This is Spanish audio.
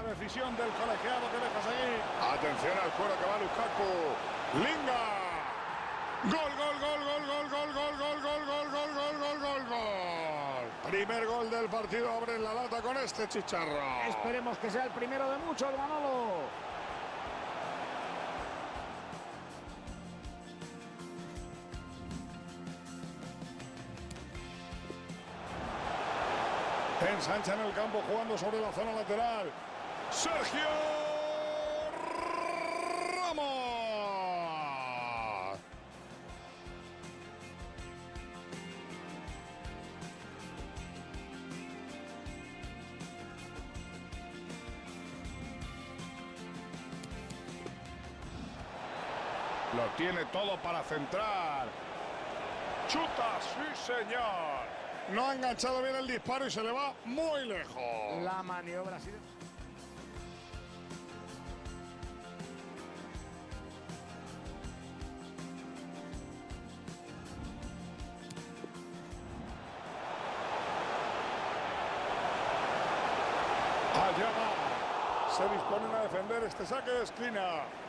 decisión del colegiado que deja seguir. Atención al cuero que va Lukaku. Linga. Gol, gol, gol, gol, gol, gol, gol, gol, gol, gol, gol, gol, gol, gol, gol. Primer gol del partido, abre la lata con este chicharro. Esperemos que sea el primero de muchos, Manolo. Ensancha en el campo jugando sobre la zona lateral. Sergio Ramos. Lo tiene todo para centrar. Chuta, sí señor. No ha enganchado bien el disparo y se le va muy lejos. La maniobra ha sido... Allá va. Se disponen a defender este saque de esquina.